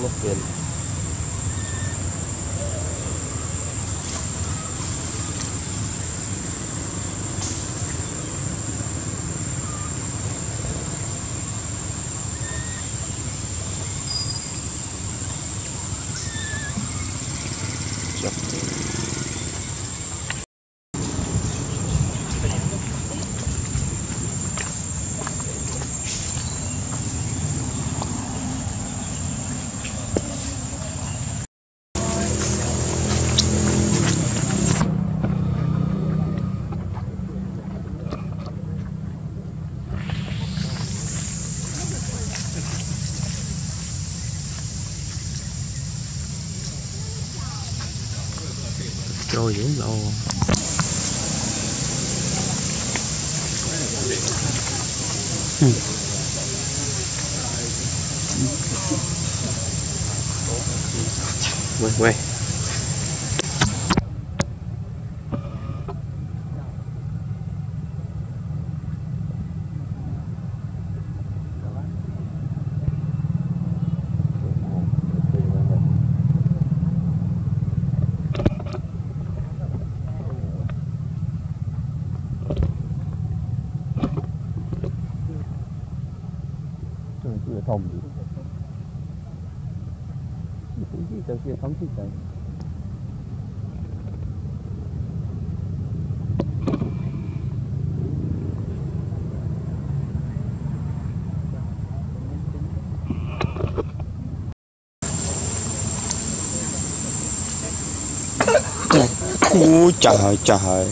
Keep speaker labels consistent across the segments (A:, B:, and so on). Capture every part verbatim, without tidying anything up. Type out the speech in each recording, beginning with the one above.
A: mất tiền. Trôi dữ lâu. Ừ. Quay quay. Chưa thông gì cũng chỉ từ kia phóng thích đấy. Ui trời trời.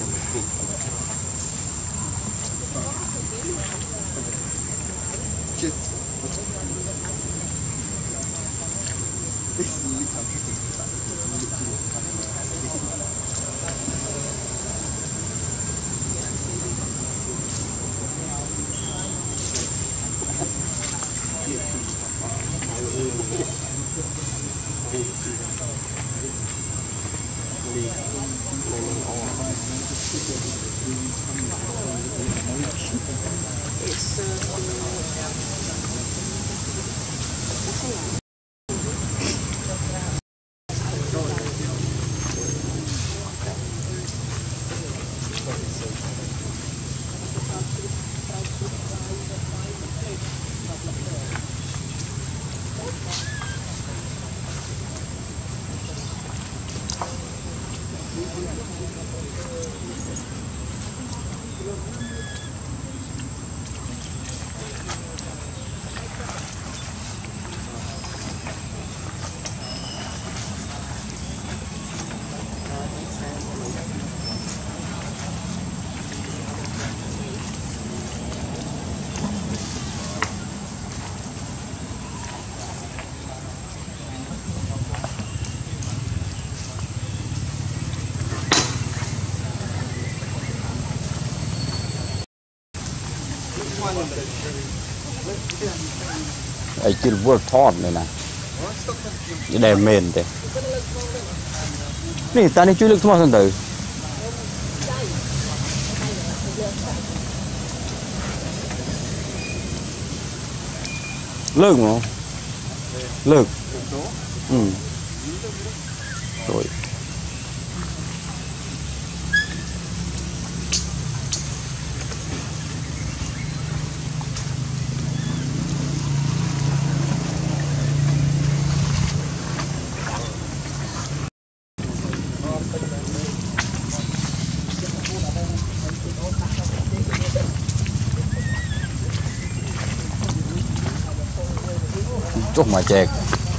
A: Ấy chỉ vừa thọt này nè, cái đèn mền thế. Này ta này chui lực thoa thân tử. Lực không? Lực. Ừ. Rồi. Chúc mà chẹt.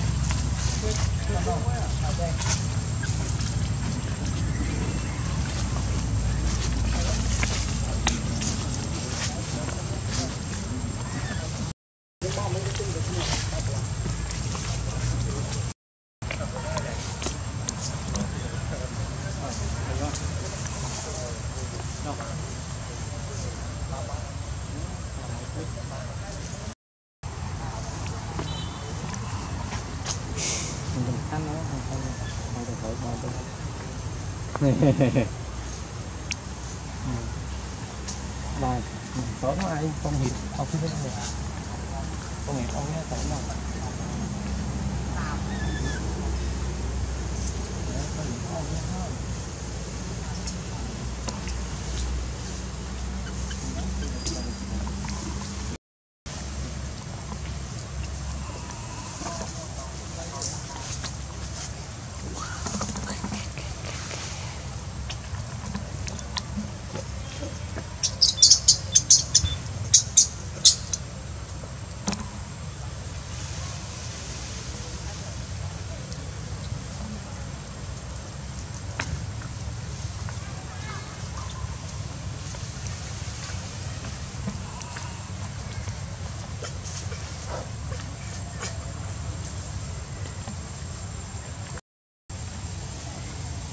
A: Này, có ai không hiểu không biết được. Không hiểu không nghe thấy đâu.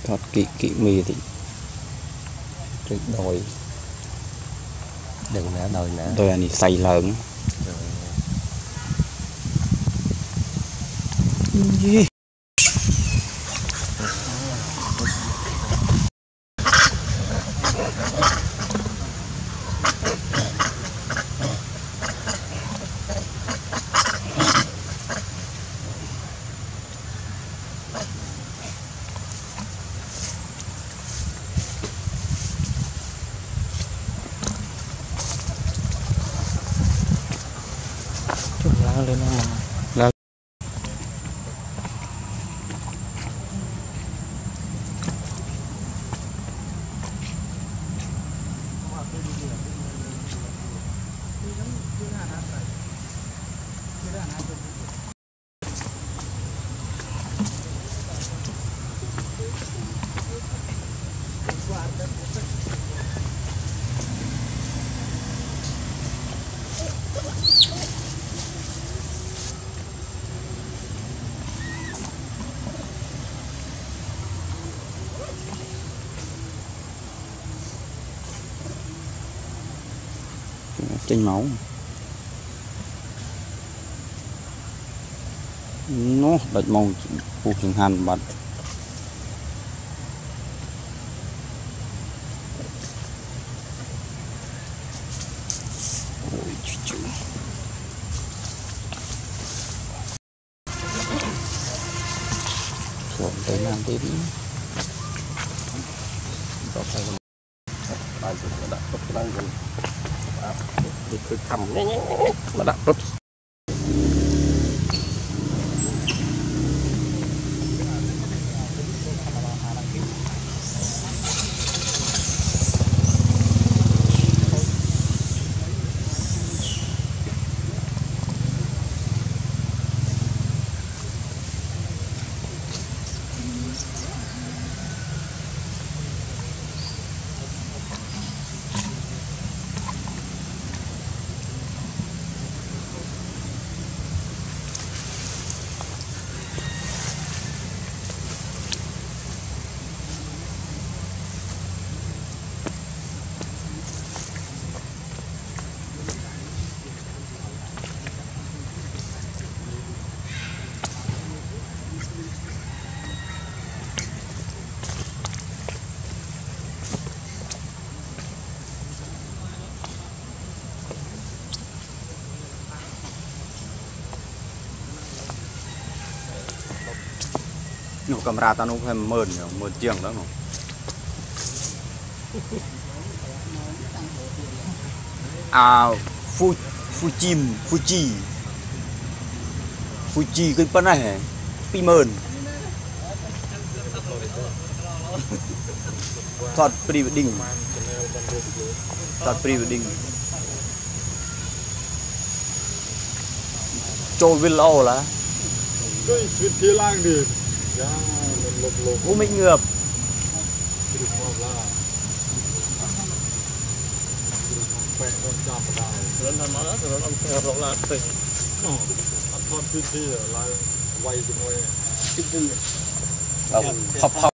A: thoát kỵ kỵ mì thì cái đồi
B: đừng nữa đồi nữa
A: đồi này xay lớn gì lên mà là chanh máu nó đợt màu phụ trường hàn bật ôi chú chú xuống tới làm tiếp đó phải bài dụng đã tốt năng rồi thì cứ cầm nhé nhé mà đặt tốt nhổ camera ta nó phải mờn nhỉ, mờn chiềng đó không? À, phu phu chim, phu chi, phu chi cái bên này, pi mờn, thoát pre-wedding, thoát pre-wedding, trôi villa là,
C: cái chuyện kia lang đi.
A: Vũ Minh Ngược học học